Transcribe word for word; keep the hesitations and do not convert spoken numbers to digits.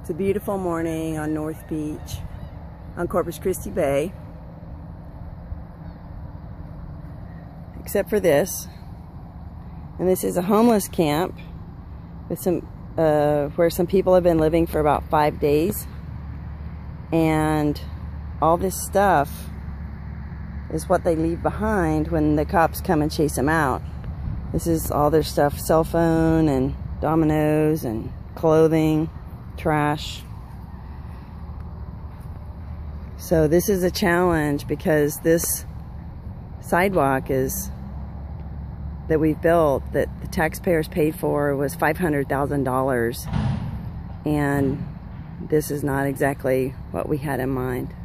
It's a beautiful morning on North Beach on Corpus Christi Bay. Except for this. And this is a homeless camp with some uh, where some people have been living for about five days. And all this stuff is what they leave behind when the cops come and chase them out. This is all their stuff, cell phone and dominoes and clothing, trash. So this is a challenge because this sidewalk is that we've built, that the taxpayers paid for, was five hundred thousand dollars, and this is not exactly what we had in mind.